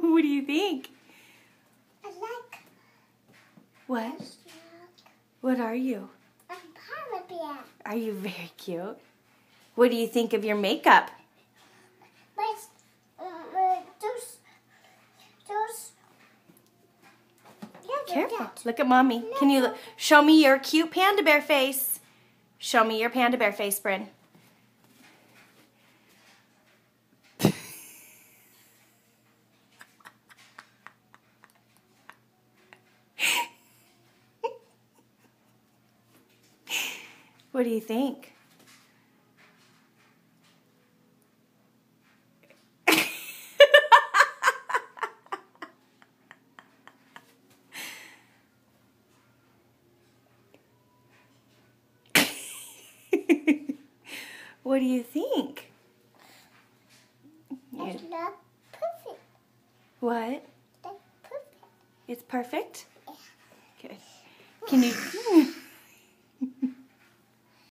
What do you think? I like. What? What are you? I'm Panda Bear. Are you very cute? What do you think of your makeup? Careful. Look at Mommy. Can you show me your cute panda bear face? Show me your panda bear face, Bryn. What do you think? What do you think? It's not perfect. What? That's perfect. It's perfect? Yeah. Good. Can you...